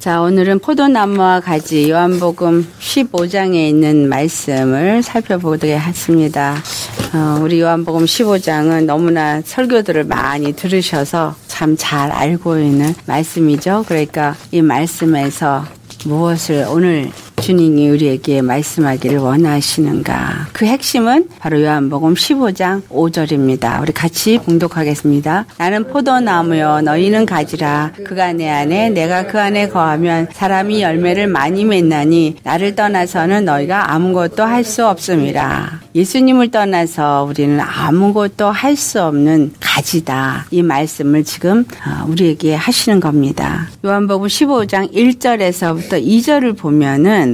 자, 오늘은 포도나무와 가지 요한복음 15장에 있는 말씀을 살펴보도록 하겠습니다. 우리 요한복음 15장은 너무나 설교들을 많이 들으셔서 참 잘 알고 있는 말씀이죠. 그러니까 이 말씀에서 무엇을 오늘 주님이 우리에게 말씀하기를 원하시는가. 그 핵심은 바로 요한복음 15장 5절입니다. 우리 같이 봉독하겠습니다. 나는 포도나무요 너희는 가지라. 그가 내 안에 내가 그 안에 거하면 사람이 열매를 많이 맺나니 나를 떠나서는 너희가 아무것도 할 수 없음이라. 예수님을 떠나서 우리는 아무것도 할 수 없는 가지다. 이 말씀을 지금 우리에게 하시는 겁니다. 요한복음 15장 1절에서부터 2절을 보면은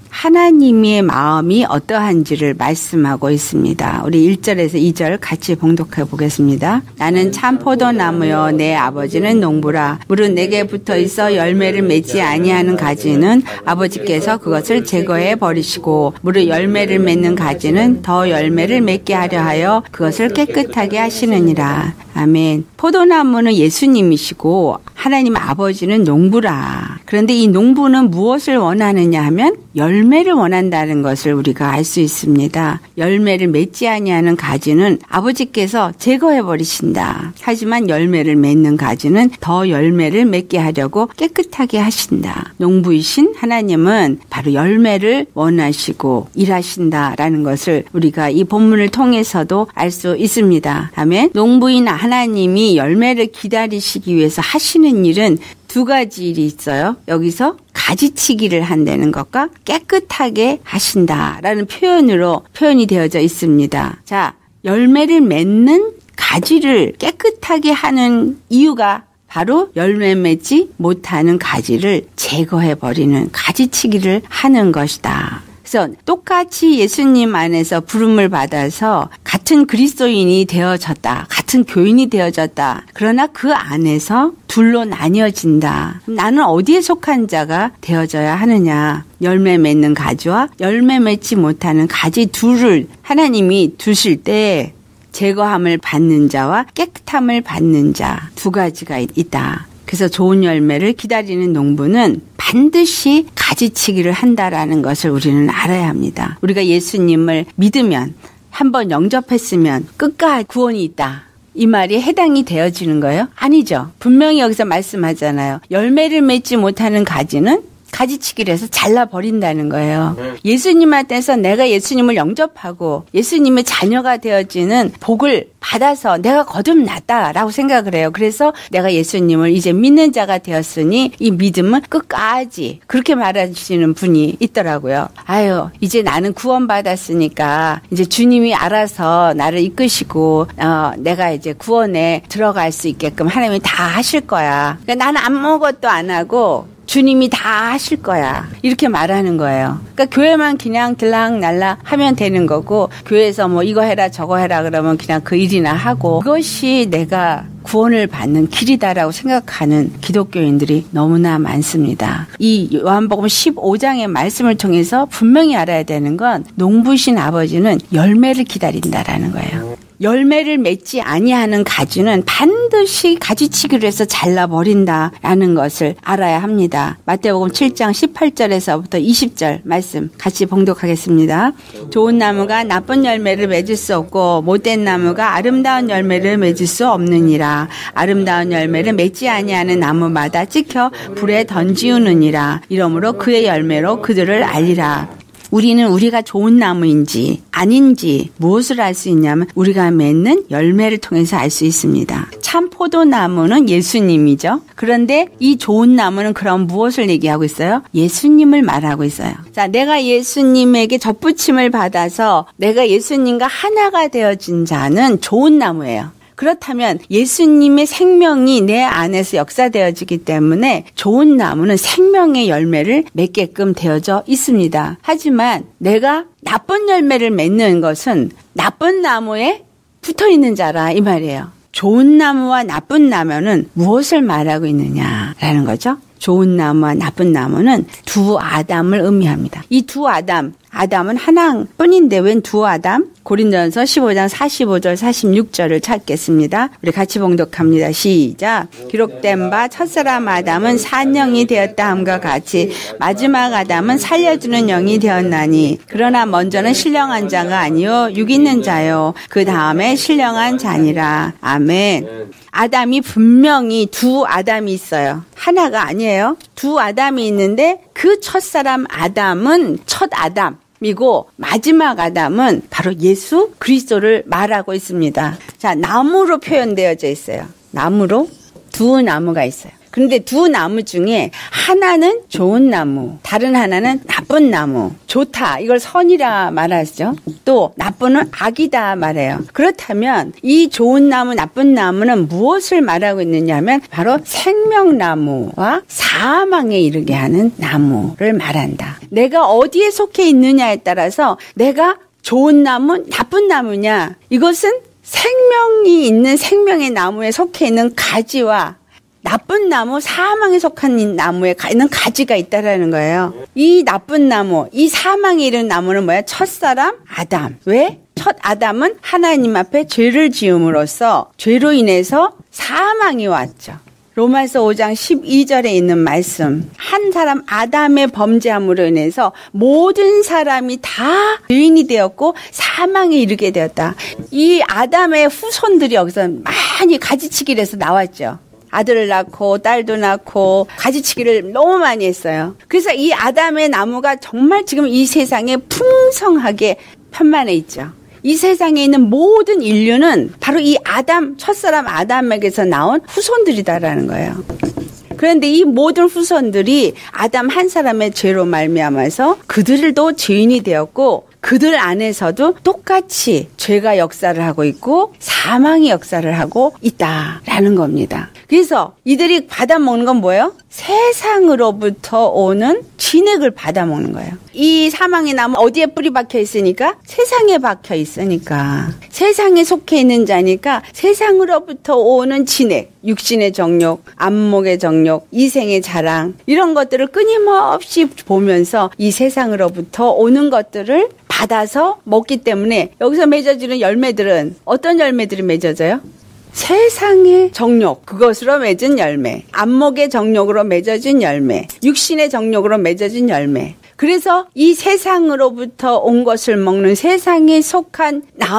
하나님의 마음이 어떠한지를 말씀하고 있습니다. 우리 1절에서 2절 같이 봉독해 보겠습니다. 나는 참 포도나무요 내 아버지는 농부라. 물은 내게 붙어 있어 열매를 맺지 아니하는 가지는 아버지께서 그것을 제거해 버리시고 물은 열매를 맺는 가지는 더 열매를 맺게 하려 하여 그것을 깨끗하게 하시느니라. 아멘. 포도나무는 예수님이시고 하나님 아버지는 농부라. 그런데 이 농부는 무엇을 원하느냐 하면 열매를 원한다는 것을 우리가 알 수 있습니다. 열매를 맺지 아니하는 가지는 아버지께서 제거해 버리신다. 하지만 열매를 맺는 가지는 더 열매를 맺게 하려고 깨끗하게 하신다. 농부이신 하나님은 바로 열매를 원하시고 일하신다라는 것을 우리가 이 본문을 통해서도 알 수 있습니다. 아멘. 농부인 하나님이 열매를 기다리시기 위해서 하시는 일은 두 가지 일이 있어요. 여기서 가지치기를 한다는 것과 깨끗하게 하신다라는 표현이 되어져 있습니다. 자, 열매를 맺는 가지를 깨끗하게 하는 이유가 바로 열매 맺지 못하는 가지를 제거해버리는 가지치기를 하는 것이다. 그래서 똑같이 예수님 안에서 부름을 받아서 같은 그리스도인이 되어졌다. 같은 교인이 되어졌다. 그러나 그 안에서 둘로 나뉘어진다. 나는 어디에 속한 자가 되어져야 하느냐. 열매 맺는 가지와 열매 맺지 못하는 가지 둘을 하나님이 두실 때 제거함을 받는 자와 깨끗함을 받는 자 두 가지가 있다. 그래서 좋은 열매를 기다리는 농부는 반드시 가지치기를 한다라는 것을 우리는 알아야 합니다. 우리가 예수님을 믿으면 한번 영접했으면 끝까지 구원이 있다. 이 말이 해당이 되어지는 거예요? 아니죠. 분명히 여기서 말씀하잖아요. 열매를 맺지 못하는 가지는 가지치기를 해서 잘라버린다는 거예요. 예수님한테서 내가 예수님을 영접하고 예수님의 자녀가 되어지는 복을 받아서 내가 거듭났다라고 생각을 해요. 그래서 내가 예수님을 이제 믿는 자가 되었으니 이 믿음은 끝까지 그렇게 말하시는 분이 있더라고요. 아유, 이제 나는 구원받았으니까 이제 주님이 알아서 나를 이끄시고 내가 이제 구원에 들어갈 수 있게끔 하나님이 다 하실 거야. 그러니까 나는 아무것도 안 하고 주님이 다 하실 거야. 이렇게 말하는 거예요. 그러니까 교회만 그냥 들락날락 하면 되는 거고 교회에서 뭐 이거 해라 저거 해라 그러면 그냥 그 일이나 하고 그것이 내가 구원을 받는 길이다라고 생각하는 기독교인들이 너무나 많습니다. 이 요한복음 15장의 말씀을 통해서 분명히 알아야 되는 건 농부신 아버지는 열매를 기다린다라는 거예요. 열매를 맺지 아니하는 가지는 반드시 가지치기를 해서 잘라버린다라는 것을 알아야 합니다. 마태복음 7장 18절에서부터 20절 말씀 같이 봉독하겠습니다. 좋은 나무가 나쁜 열매를 맺을 수 없고 못된 나무가 아름다운 열매를 맺을 수 없느니라. 아름다운 열매를 맺지 아니하는 나무마다 찍혀 불에 던지우느니라. 이러므로 그의 열매로 그들을 알리라. 우리는 우리가 좋은 나무인지 아닌지 무엇을 알 수 있냐면 우리가 맺는 열매를 통해서 알 수 있습니다. 참 포도나무는 예수님이죠. 그런데 이 좋은 나무는 그럼 무엇을 얘기하고 있어요? 예수님을 말하고 있어요. 자, 내가 예수님에게 접붙임을 받아서 내가 예수님과 하나가 되어진 자는 좋은 나무예요. 그렇다면 예수님의 생명이 내 안에서 역사되어지기 때문에 좋은 나무는 생명의 열매를 맺게끔 되어져 있습니다. 하지만 내가 나쁜 열매를 맺는 것은 나쁜 나무에 붙어있는 자라 이 말이에요. 좋은 나무와 나쁜 나무는 무엇을 말하고 있느냐라는 거죠. 좋은 나무와 나쁜 나무는 두 아담을 의미합니다. 이 두 아담, 아담은 하나뿐인데 웬 두 아담? 고린도전서 15장 45절 46절을 찾겠습니다. 우리 같이 봉독합니다. 시작. 기록된 바 첫사람 아담은 산영이 되었다 함과 같이 마지막 아담은 살려주는 영이 되었나니 그러나 먼저는 신령한 자가 아니요 육 있는 자요 그 다음에 신령한 자니라. 아멘. 아담이 분명히 두 아담이 있어요. 하나가 아니에요. 두 아담이 있는데 그 첫사람 아담은 첫 아담 이고 마지막 아담은 바로 예수 그리스도를 말하고 있습니다. 자, 나무로 표현되어져 있어요. 나무로 두 나무가 있어요. 그런데 두 나무 중에 하나는 좋은 나무, 다른 하나는 나쁜 나무. 좋다, 이걸 선이라 말하죠. 또 나쁜은 악이다 말해요. 그렇다면 이 좋은 나무, 나쁜 나무는 무엇을 말하고 있느냐 하면 바로 생명나무와 사망에 이르게 하는 나무를 말한다. 내가 어디에 속해 있느냐에 따라서 내가 좋은 나무, 나쁜 나무냐, 이것은 생명이 있는 생명의 나무에 속해 있는 가지와 나쁜 나무, 사망에 속한 나무에 있는 가지가 있다라는 거예요. 이 나쁜 나무, 이 사망에 이르는 나무는 뭐야? 첫사람 아담. 왜? 첫 아담은 하나님 앞에 죄를 지음으로써 죄로 인해서 사망이 왔죠. 로마서 5장 12절에 있는 말씀. 한 사람 아담의 범죄함으로 인해서 모든 사람이 다 죄인이 되었고 사망에 이르게 되었다. 이 아담의 후손들이 여기서 많이 가지치기를 해서 나왔죠. 아들을 낳고 딸도 낳고 가지치기를 너무 많이 했어요. 그래서 이 아담의 나무가 정말 지금 이 세상에 풍성하게 편만해 있죠. 이 세상에 있는 모든 인류는 바로 이 아담, 첫사람 아담에게서 나온 후손들이다라는 거예요. 그런데 이 모든 후손들이 아담 한 사람의 죄로 말미암아서 그들도 죄인이 되었고 그들 안에서도 똑같이 죄가 역사를 하고 있고 사망이 역사를 하고 있다라는 겁니다. 그래서 이들이 받아먹는 건 뭐예요? 세상으로부터 오는 진액을 받아먹는 거예요. 이 사망의 나무 어디에 뿌리 박혀 있으니까? 세상에 박혀 있으니까. 세상에 속해 있는 자니까 세상으로부터 오는 진액, 육신의 정욕, 안목의 정욕, 이생의 자랑 이런 것들을 끊임없이 보면서 이 세상으로부터 오는 것들을 받아서 먹기 때문에 여기서 맺어지는 열매들은 어떤 열매들이 맺어져요? 세상의 정욕, 그것으로 맺은 열매, 안목의 정욕으로 맺어진 열매, 육신의 정욕으로 맺어진 열매. 그래서 이 세상으로부터 온 것을 먹는 세상에 속한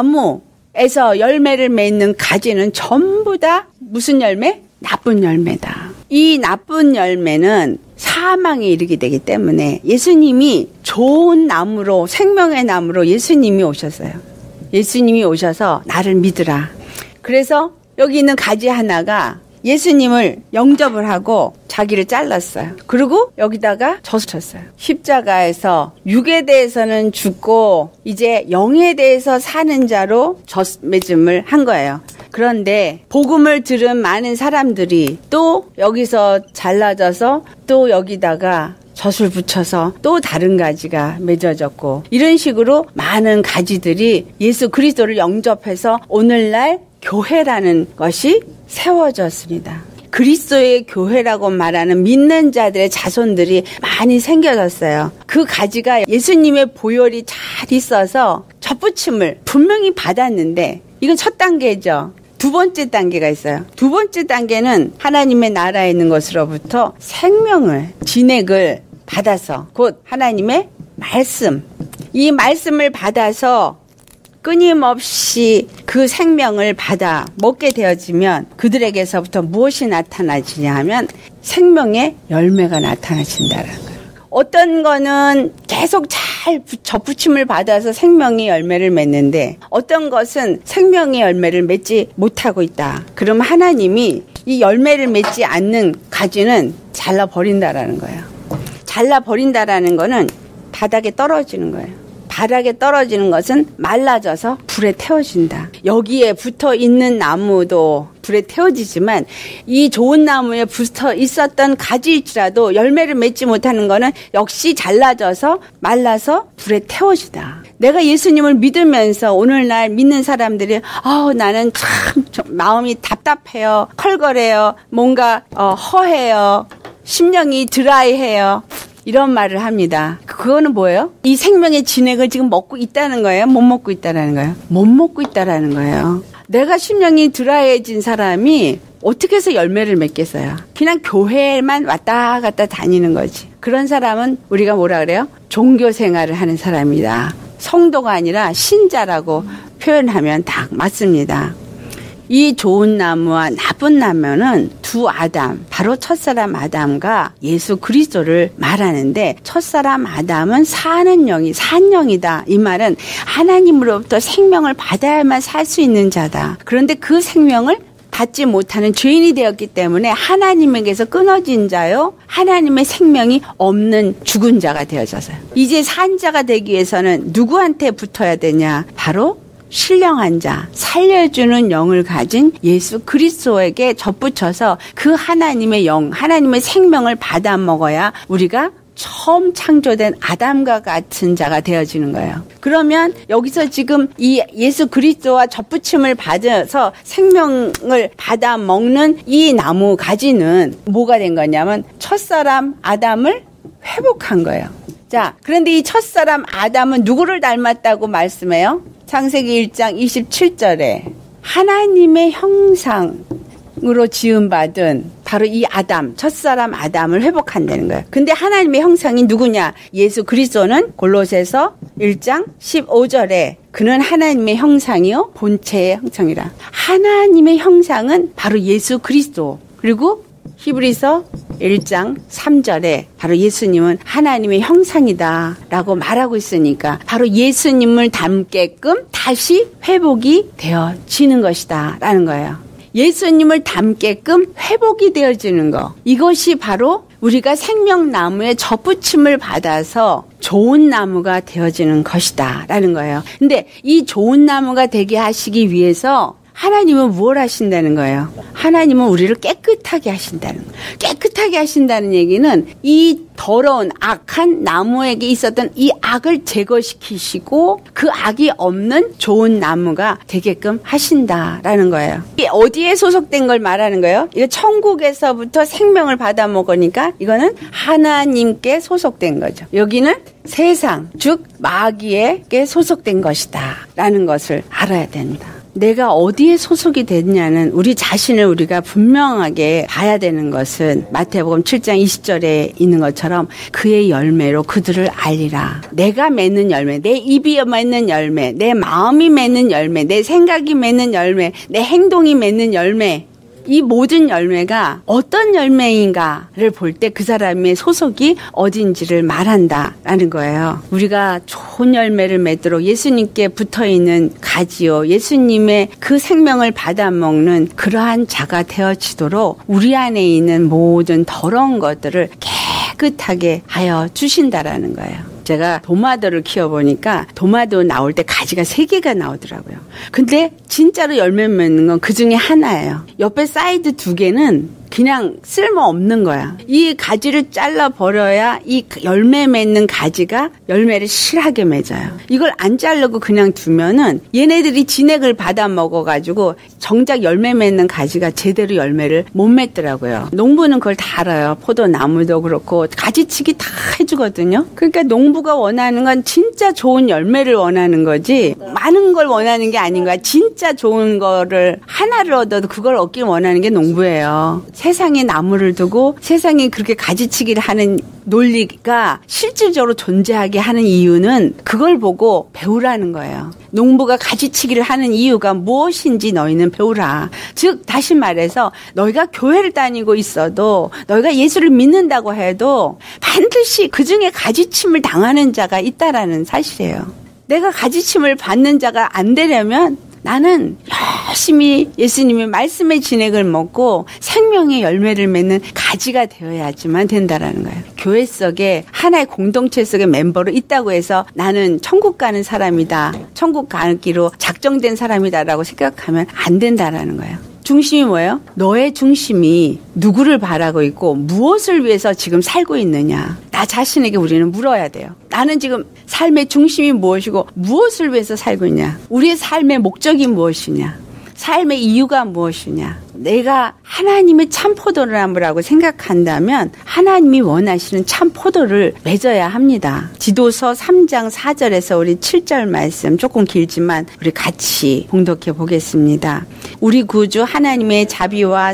나무에서 열매를 맺는 가지는 전부 다 무슨 열매? 나쁜 열매다. 이 나쁜 열매는 사망에 이르게 되기 때문에 예수님이 좋은 나무로, 생명의 나무로 예수님이 오셨어요. 예수님이 오셔서 나를 믿으라. 그래서 여기 있는 가지 하나가 예수님을 영접을 하고 자기를 잘랐어요. 그리고 여기다가 젖을 쳤어요. 십자가에서 육에 대해서는 죽고 이제 영에 대해서 사는 자로 젖맺음을 한 거예요. 그런데 복음을 들은 많은 사람들이 또 여기서 잘라져서 또 여기다가 젖을 붙여서 또 다른 가지가 맺어졌고 이런 식으로 많은 가지들이 예수 그리스도를 영접해서 오늘날 교회라는 것이 세워졌습니다. 그리스도의 교회라고 말하는 믿는 자들의 자손들이 많이 생겨졌어요. 그 가지가 예수님의 보혈이 잘 있어서 젖붙임을 분명히 받았는데 이건 첫 단계죠. 두 번째 단계가 있어요. 두 번째 단계는 하나님의 나라에 있는 것으로부터 생명을, 진액을 받아서 곧 하나님의 말씀, 이 말씀을 받아서 끊임없이 그 생명을 받아 먹게 되어지면 그들에게서부터 무엇이 나타나지냐 하면 생명의 열매가 나타나진다는 거예요. 어떤 거는 계속 잘 젖붙임을 받아서 생명의 열매를 맺는데 어떤 것은 생명의 열매를 맺지 못하고 있다. 그럼 하나님이 이 열매를 맺지 않는 가지는 잘라버린다라는 거예요. 잘라버린다라는 거는 바닥에 떨어지는 거예요. 바닥에 떨어지는 것은 말라져서 불에 태워진다. 여기에 붙어 있는 나무도 불에 태워지지만 이 좋은 나무에 붙어 있었던 가지일지라도 열매를 맺지 못하는 것은 역시 잘라져서 말라서 불에 태워지다. 내가 예수님을 믿으면서 오늘날 믿는 사람들이 나는 참 마음이 답답해요. 컬거려요. 뭔가 허해요. 심령이 드라이해요. 이런 말을 합니다. 그거는 뭐예요? 이 생명의 진액을 지금 먹고 있다는 거예요? 못 먹고 있다는 거예요? 못 먹고 있다는 거예요. 내가 심령이 드라이해진 사람이 어떻게 해서 열매를 맺겠어요? 그냥 교회만 왔다 갔다 다니는 거지. 그런 사람은 우리가 뭐라 그래요? 종교 생활을 하는 사람이다. 성도가 아니라 신자라고 표현하면 딱 맞습니다. 이 좋은 나무와 나쁜 나무는 두 아담, 바로 첫사람 아담과 예수 그리스도를 말하는데, 첫사람 아담은 사는 영이 산영이다. 이 말은 하나님으로부터 생명을 받아야만 살 수 있는 자다. 그런데 그 생명을 받지 못하는 죄인이 되었기 때문에 하나님에게서 끊어진 자요, 하나님의 생명이 없는 죽은 자가 되어져서요. 이제 산 자가 되기 위해서는 누구한테 붙어야 되냐? 바로 신령한 자, 살려주는 영을 가진 예수 그리스도에게 접붙여서 그 하나님의 영, 하나님의 생명을 받아 먹어야 우리가 처음 창조된 아담과 같은 자가 되어지는 거예요. 그러면 여기서 지금 이 예수 그리스도와 접붙임을 받아서 생명을 받아 먹는 이 나무 가지는 뭐가 된 거냐면 첫사람 아담을 회복한 거예요. 자, 그런데 이 첫사람 아담은 누구를 닮았다고 말씀해요? 창세기 1장 27절에 하나님의 형상으로 지음받은 바로 이 아담, 첫사람 아담을 회복한다는 거예요. 근데 하나님의 형상이 누구냐? 예수 그리스도는 골로새서 1장 15절에 그는 하나님의 형상이요 본체의 형상이라. 하나님의 형상은 바로 예수 그리스도. 그리고 히브리서 1장 3절에 바로 예수님은 하나님의 형상이다 라고 말하고 있으니까 바로 예수님을 닮게끔 다시 회복이 되어지는 것이다 라는 거예요. 예수님을 닮게끔 회복이 되어지는 거, 이것이 바로 우리가 생명나무의 접붙임을 받아서 좋은 나무가 되어지는 것이다 라는 거예요. 근데 이 좋은 나무가 되게 하시기 위해서 하나님은 무엇을 하신다는 거예요? 하나님은 우리를 깨끗하게 하신다는 거예요. 깨끗하게 하신다는 얘기는 이 더러운 악한 나무에게 있었던 이 악을 제거시키시고 그 악이 없는 좋은 나무가 되게끔 하신다라는 거예요. 이게 어디에 소속된 걸 말하는 거예요? 이거 천국에서부터 생명을 받아 먹으니까 이거는 하나님께 소속된 거죠. 여기는 세상, 즉 마귀에게 소속된 것이다 라는 것을 알아야 된다. 내가 어디에 소속이 됐냐는 우리 자신을 우리가 분명하게 봐야 되는 것은 마태복음 7장 20절에 있는 것처럼 그의 열매로 그들을 알리라. 내가 맺는 열매, 내 입이 맺는 열매, 내 마음이 맺는 열매, 내 생각이 맺는 열매, 내 행동이 맺는 열매, 이 모든 열매가 어떤 열매인가를 볼 때 그 사람의 소속이 어딘지를 말한다라는 거예요. 우리가 좋은 열매를 맺도록 예수님께 붙어있는 가지요, 예수님의 그 생명을 받아먹는 그러한 자가 되어지도록 우리 안에 있는 모든 더러운 것들을 깨끗하게 하여 주신다라는 거예요. 제가 도마도를 키워보니까 도마도 나올 때 가지가 3개가 나오더라고요. 근데 진짜로 열매 맺는 건 그 중에 하나예요. 옆에 사이드 2개는 그냥 쓸모없는 거야. 이 가지를 잘라버려야 이 열매 맺는 가지가 열매를 실하게 맺어요. 이걸 안 자르고 그냥 두면은 얘네들이 진액을 받아 먹어가지고 정작 열매 맺는 가지가 제대로 열매를 못 맺더라고요. 농부는 그걸 다 알아요. 포도나무도 그렇고 가지치기 다 해주거든요. 그러니까 농부가 원하는 건 진짜 좋은 열매를 원하는 거지 많은 걸 원하는 게 아닌 거야. 진짜 좋은 거를 하나를 얻어도 그걸 얻길 원하는 게 농부예요. 세상에 나무를 두고 세상에 그렇게 가지치기를 하는 논리가 실질적으로 존재하게 하는 이유는 그걸 보고 배우라는 거예요. 농부가 가지치기를 하는 이유가 무엇인지 너희는 배우라. 즉 다시 말해서 너희가 교회를 다니고 있어도 너희가 예수를 믿는다고 해도 반드시 그중에 가지침을 당하는 자가 있다라는 사실이에요. 내가 가지침을 받는 자가 안 되려면 나는 열심히 예수님의 말씀의 진액을 먹고 생명의 열매를 맺는 가지가 되어야지만 된다라는 거예요. 교회 속에 하나의 공동체 속의 멤버로 있다고 해서 나는 천국 가는 사람이다, 천국 가기로 작정된 사람이다라고 생각하면 안 된다라는 거예요. 중심이 뭐예요? 너의 중심이 누구를 바라고 있고 무엇을 위해서 지금 살고 있느냐. 나 자신에게 우리는 물어야 돼요. 나는 지금 삶의 중심이 무엇이고 무엇을 위해서 살고 있냐. 우리의 삶의 목적이 무엇이냐. 삶의 이유가 무엇이냐. 내가 하나님의 참 포도나무라고 생각한다면 하나님이 원하시는 참 포도를 맺어야 합니다. 디도서 3장 4절에서 우리 7절 말씀 조금 길지만 우리 같이 봉독해 보겠습니다. 우리 구주 하나님의 자비와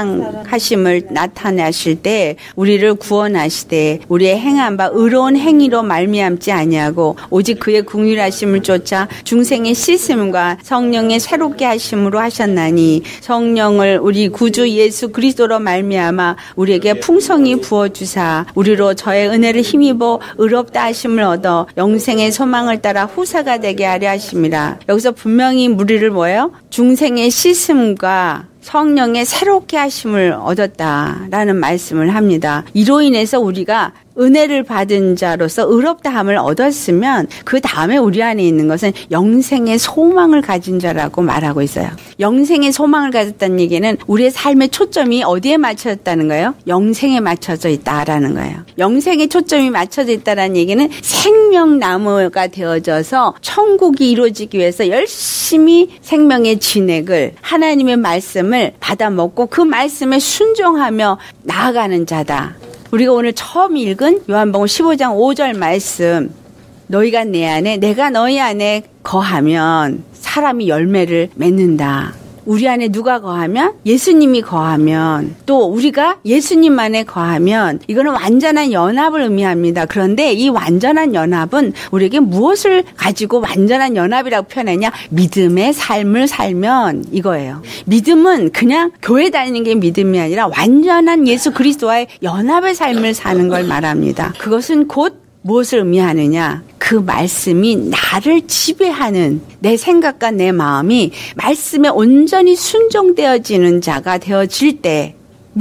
사랑하심을 나타내실 때 우리를 구원하시되 우리의 행한 바 의로운 행위로 말미암지 아니하고 오직 그의 긍휼하심을 쫓아 중생의 씻음과 성령의 새롭게 하심으로 하셨나니 성령을 우리 구주 예수 그리스도로 말미암아 우리에게 풍성히 부어주사 우리로 저의 은혜를 힘입어 의롭다 하심을 얻어 영생의 소망을 따라 후사가 되게 하려 하심이라. 여기서 분명히 우리를 뭐예요? 중생의 씻음과 성령의 새롭게 하심을 얻었다라는 말씀을 합니다. 이로 인해서 우리가 은혜를 받은 자로서 의롭다함을 얻었으면 그 다음에 우리 안에 있는 것은 영생의 소망을 가진 자라고 말하고 있어요. 영생의 소망을 가졌다는 얘기는 우리의 삶의 초점이 어디에 맞춰졌다는 거예요? 영생에 맞춰져 있다라는 거예요. 영생의 초점이 맞춰져 있다라는 얘기는 생명나무가 되어져서 천국이 이루어지기 위해서 열심히 생명의 진액을 하나님의 말씀을 받아먹고 그 말씀에 순종하며 나아가는 자다. 우리가 오늘 처음 읽은 요한복음 15장 5절 말씀, 너희가 내 안에 내가 너희 안에 거하면 사람이 열매를 맺는다. 우리 안에 누가 거하면? 예수님이 거하면, 또 우리가 예수님 안에 거하면, 이거는 완전한 연합을 의미합니다. 그런데 이 완전한 연합은 우리에게 무엇을 가지고 완전한 연합이라고 표현했냐? 믿음의 삶을 살면 이거예요. 믿음은 그냥 교회 다니는 게 믿음이 아니라 완전한 예수 그리스도와의 연합의 삶을 사는 걸 말합니다. 그것은 곧 무엇을 의미하느냐? 그 말씀이 나를 지배하는 내 생각과 내 마음이 말씀에 온전히 순종되어지는 자가 되어질 때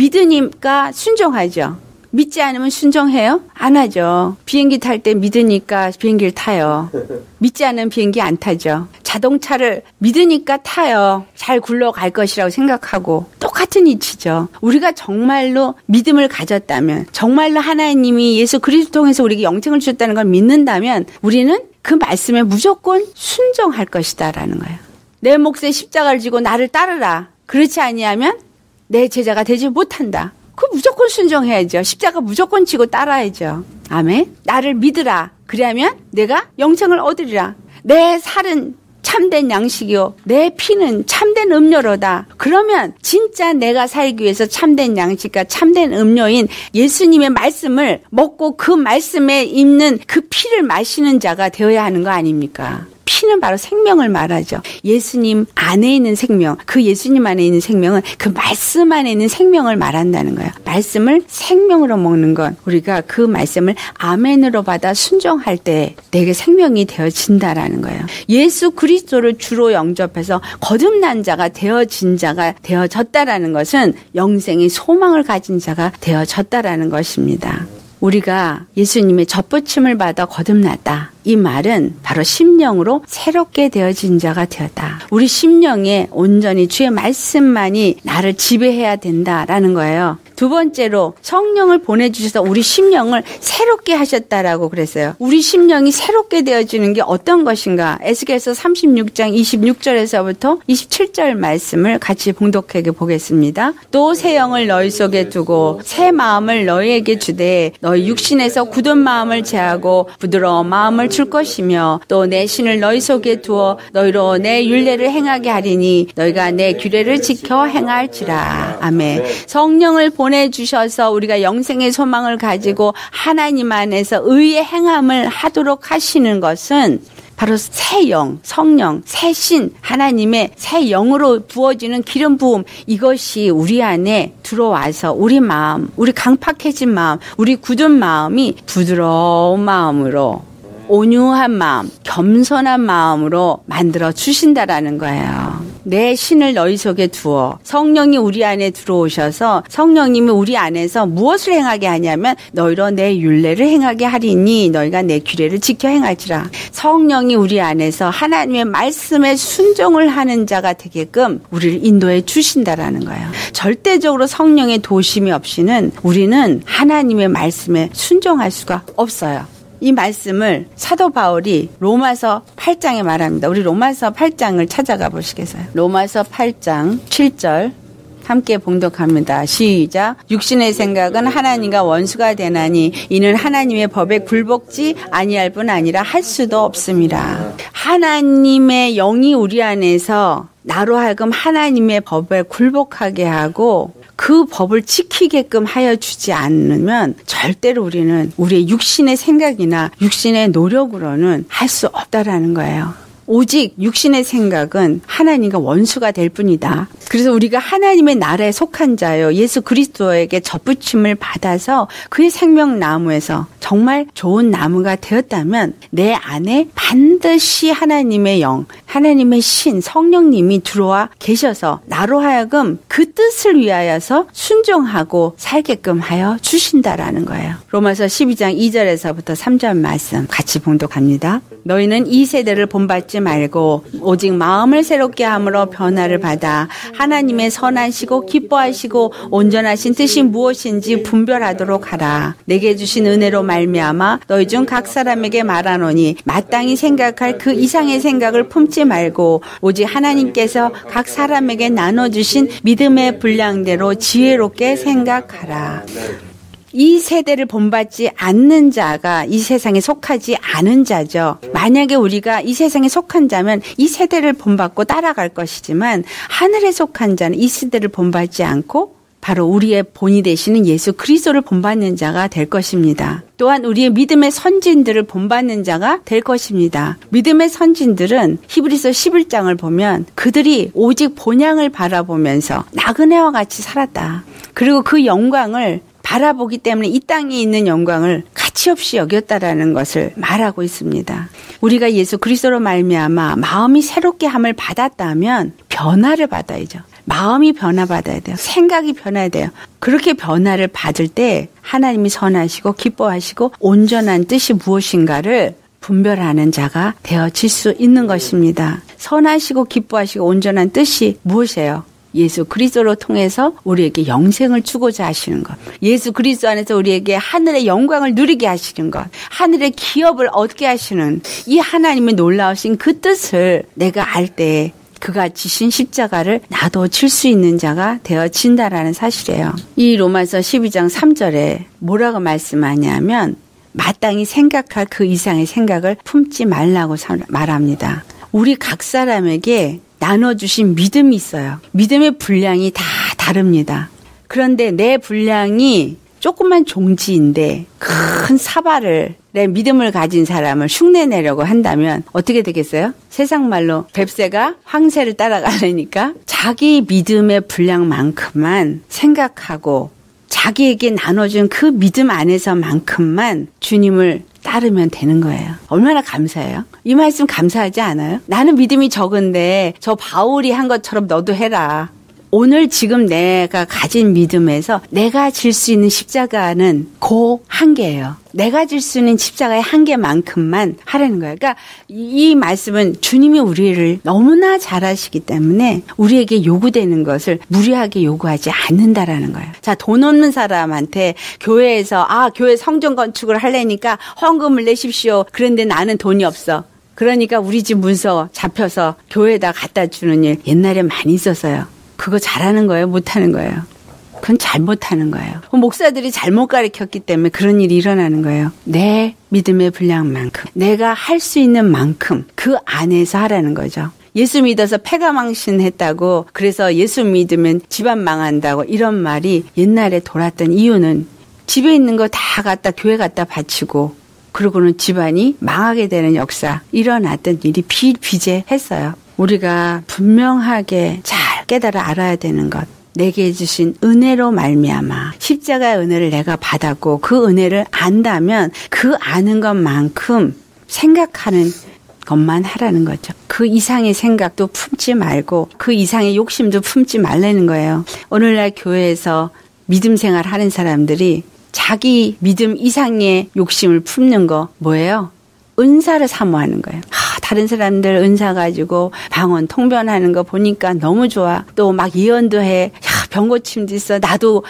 믿으니까 순종하죠. 믿지 않으면 순종해요? 안 하죠. 비행기 탈 때 믿으니까 비행기를 타요. 믿지 않으면 비행기 안 타죠. 자동차를 믿으니까 타요. 잘 굴러갈 것이라고 생각하고 똑같은 이치죠. 우리가 정말로 믿음을 가졌다면, 정말로 하나님이 예수 그리스도 통해서 우리에게 영생을 주셨다는 걸 믿는다면 우리는 그 말씀에 무조건 순종할 것이다라는 거예요. 내 몫에 십자가를 지고 나를 따르라. 그렇지 아니하면 내 제자가 되지 못한다. 그 무조건 순종해야죠. 십자가 무조건 지고 따라야죠. 아멘. 나를 믿으라. 그러면 내가 영생을 얻으리라. 내 살은 참된 양식이요 내 피는 참된 음료로다. 그러면 진짜 내가 살기 위해서 참된 양식과 참된 음료인 예수님의 말씀을 먹고 그 말씀에 있는 그 피를 마시는 자가 되어야 하는 거 아닙니까? 피는 바로 생명을 말하죠. 예수님 안에 있는 생명, 그 예수님 안에 있는 생명은 그 말씀 안에 있는 생명을 말한다는 거예요. 말씀을 생명으로 먹는 건 우리가 그 말씀을 아멘으로 받아 순종할 때 내게 생명이 되어진다라는 거예요. 예수 그리스도를 주로 영접해서 거듭난 자가 되어진 자가 되어졌다라는 것은 영생의 소망을 가진 자가 되어졌다라는 것입니다. 우리가 예수님의 젖붙임을 받아 거듭났다. 이 말은 바로 심령으로 새롭게 되어진 자가 되었다. 우리 심령에 온전히 주의 말씀만이 나를 지배해야 된다라는 거예요. 두 번째로 성령을 보내주셔서 우리 심령을 새롭게 하셨다라고 그랬어요. 우리 심령이 새롭게 되어지는 게 어떤 것인가? 에스겔서 36장 26절에서부터 27절 말씀을 같이 봉독해 보겠습니다. 또 새 영을 너희 속에 두고 새 마음을 너희에게 주되 너희 육신에서 굳은 마음을 제하고 부드러운 마음을 줄 것이며 또 내 신을 너희 속에 두어 너희로 내 율례를 행하게 하리니 너희가 내 규례를 지켜 행할지라. 아멘. 성령을 보내주셔서 우리가 영생의 소망을 가지고 하나님 안에서 의의 행함을 하도록 하시는 것은 바로 새 영, 성령, 새 신, 하나님의 새 영으로 부어지는 기름 부음, 이것이 우리 안에 들어와서 우리 마음, 우리 강팍해진 마음, 우리 굳은 마음이 부드러운 마음으로, 온유한 마음, 겸손한 마음으로 만들어 주신다라는 거예요. 내 신을 너희 속에 두어 성령이 우리 안에 들어오셔서 성령님이 우리 안에서 무엇을 행하게 하냐면 너희로 내 율례를 행하게 하리니 너희가 내 규례를 지켜 행할지라. 성령이 우리 안에서 하나님의 말씀에 순종을 하는 자가 되게끔 우리를 인도해 주신다라는 거예요. 절대적으로 성령의 도심이 없이는 우리는 하나님의 말씀에 순종할 수가 없어요. 이 말씀을 사도 바울이 로마서 8장에 말합니다. 우리 로마서 8장을 찾아가 보시겠어요? 로마서 8장 7절 함께 봉독합니다. 시작. 육신의 생각은 하나님과 원수가 되나니 이는 하나님의 법에 굴복지 아니할 뿐 아니라 할 수도 없습니다. 하나님의 영이 우리 안에서 나로 하여금 하나님의 법에 굴복하게 하고 그 법을 지키게끔 하여 주지 않으면 절대로 우리는 우리의 육신의 생각이나 육신의 노력으로는 할 수 없다라는 거예요. 오직 육신의 생각은 하나님과 원수가 될 뿐이다. 그래서 우리가 하나님의 나라에 속한 자요, 예수 그리스도에게 덧붙임을 받아서 그의 생명나무에서 정말 좋은 나무가 되었다면 내 안에 반드시 하나님의 영, 하나님의 신, 성령님이 들어와 계셔서 나로 하여금 그 뜻을 위하여서 순종하고 살게끔 하여 주신다라는 거예요. 로마서 12장 2절에서부터 3절 말씀 같이 봉독합니다. 너희는 이 세대를 본받지 말고 오직 마음을 새롭게 함으로 변화를 받아 하나님의 선하시고 기뻐하시고 온전하신 뜻이 무엇인지 분별하도록 하라. 내게 주신 은혜로 말미암아 너희 중 각 사람에게 말하노니 마땅히 생각할 그 이상의 생각을 품지 말고 오직 하나님께서 각 사람에게 나눠주신 믿음의 분량대로 지혜롭게 생각하라. 이 세대를 본받지 않는 자가 이 세상에 속하지 않은 자죠. 만약에 우리가 이 세상에 속한 자면 이 세대를 본받고 따라갈 것이지만 하늘에 속한 자는 이 세대를 본받지 않고 바로 우리의 본이 되시는 예수 그리스도를 본받는 자가 될 것입니다. 또한 우리의 믿음의 선진들을 본받는 자가 될 것입니다. 믿음의 선진들은 히브리서 11장을 보면 그들이 오직 본향을 바라보면서 나그네와 같이 살았다. 그리고 그 영광을 바라보기 때문에 이 땅에 있는 영광을 가치없이 여겼다라는 것을 말하고 있습니다. 우리가 예수 그리스도로 말미암아 마음이 새롭게 함을 받았다면 변화를 받아야죠. 마음이 변화받아야 돼요. 생각이 변화해야 돼요. 그렇게 변화를 받을 때 하나님이 선하시고 기뻐하시고 온전한 뜻이 무엇인가를 분별하는 자가 되어질 수 있는 것입니다. 선하시고 기뻐하시고 온전한 뜻이 무엇이에요? 예수 그리스도로 통해서 우리에게 영생을 주고자 하시는 것. 예수 그리스도 안에서 우리에게 하늘의 영광을 누리게 하시는 것. 하늘의 기업을 얻게 하시는 이 하나님의 놀라우신 그 뜻을 내가 알 때 그가 지신 십자가를 나도 질 수 있는 자가 되어진다라는 사실이에요. 이 로마서 12장 3절에 뭐라고 말씀하냐면 마땅히 생각할 그 이상의 생각을 품지 말라고 말합니다. 우리 각 사람에게 나눠주신 믿음이 있어요. 믿음의 분량이 다 다릅니다. 그런데 내 분량이 조그만 종지인데 큰 사발을 내 믿음을 가진 사람을 흉내내려고 한다면 어떻게 되겠어요? 세상 말로 뱁새가 황새를 따라가려니까 자기 믿음의 분량만큼만 생각하고 자기에게 나눠준 그 믿음 안에서만큼만 주님을 따르면 되는 거예요. 얼마나 감사해요? 이 말씀 감사하지 않아요? 나는 믿음이 적은데 저 바울이 한 것처럼 너도 해라. 오늘 지금 내가 가진 믿음에서 내가 질 수 있는 십자가는 그 한계예요. 내가 질 수 있는 십자가의 한계만큼만 하라는 거예요. 그러니까 이 말씀은 주님이 우리를 너무나 잘 아시기 때문에 우리에게 요구되는 것을 무리하게 요구하지 않는다라는 거예요. 자, 돈 없는 사람한테 교회에서 교회 성전 건축을 하려니까 헌금을 내십시오. 그런데 나는 돈이 없어. 그러니까 우리 집 문서 잡혀서 교회에다 갖다 주는 일 옛날에 많이 있었어요. 그거 잘하는 거예요? 못하는 거예요? 그건 잘못하는 거예요. 목사들이 잘못 가르쳤기 때문에 그런 일이 일어나는 거예요. 내 믿음의 분량만큼, 내가 할 수 있는 만큼 그 안에서 하라는 거죠. 예수 믿어서 패가 망신했다고, 그래서 예수 믿으면 집안 망한다고 이런 말이 옛날에 돌았던 이유는 집에 있는 거 다 갖다 교회 갖다 바치고 그러고는 집안이 망하게 되는 역사, 일어났던 일이 비일비재했어요. 우리가 분명하게 잘 깨달아 알아야 되는 것. 내게 주신 은혜로 말미암아 십자가의 은혜를 내가 받았고 그 은혜를 안다면 그 아는 것만큼 생각하는 것만 하라는 거죠. 그 이상의 생각도 품지 말고 그 이상의 욕심도 품지 말라는 거예요. 오늘날 교회에서 믿음 생활 하는 사람들이 자기 믿음 이상의 욕심을 품는 거 뭐예요? 은사를 사모하는 거예요. 다른 사람들 은사 가지고 방언 통변하는 거 보니까 너무 좋아. 또 막 예언도 해. 병 고침도 있어. 나도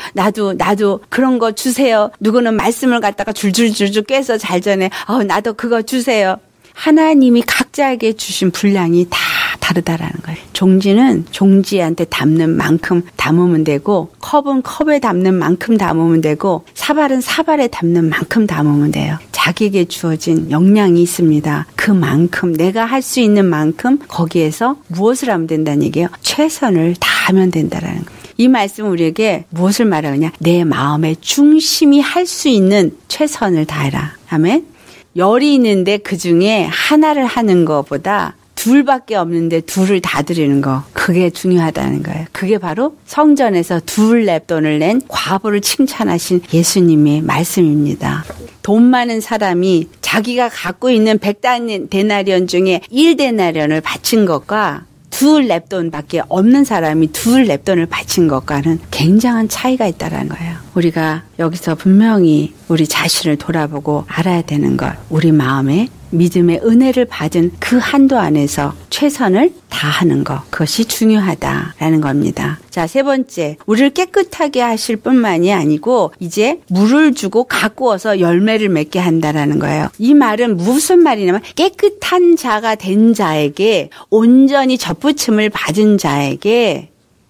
그런 거 주세요. 누구는 말씀을 갖다가 줄줄줄줄 꿰서 잘 전해. 나도 그거 주세요. 하나님이 각자에게 주신 분량이 다 다르다라는 거예요. 종지는 종지한테 담는 만큼 담으면 되고, 컵은 컵에 담는 만큼 담으면 되고, 사발은 사발에 담는 만큼 담으면 돼요. 자기에게 주어진 역량이 있습니다. 그만큼 내가 할 수 있는 만큼 거기에서 무엇을 하면 된다는 얘기예요. 최선을 다하면 된다라는 거예요. 이 말씀은 우리에게 무엇을 말하느냐? 내 마음의 중심이 할 수 있는 최선을 다해라. 아멘. 열이 있는데 그중에 하나를 하는 것보다 둘밖에 없는데 둘을 다 드리는 거, 그게 중요하다는 거예요. 그게 바로 성전에서 둘 렙돈을 낸 과부를 칭찬하신 예수님의 말씀입니다. 돈 많은 사람이 자기가 갖고 있는 100데나리온 중에 1데나리온을 바친 것과 둘 렙돈밖에 없는 사람이 둘 렙돈을 바친 것과는 굉장한 차이가 있다는 거예요. 우리가 여기서 분명히 우리 자신을 돌아보고 알아야 되는 것, 우리 마음에 믿음의 은혜를 받은 그 한도 안에서 최선을 다하는 것, 그것이 중요하다라는 겁니다. 자, 세 번째, 우리를 깨끗하게 하실 뿐만이 아니고 이제 물을 주고 가꾸어서 열매를 맺게 한다라는 거예요. 이 말은 무슨 말이냐면 깨끗한 자가 된 자에게, 온전히 젖붙임을 받은 자에게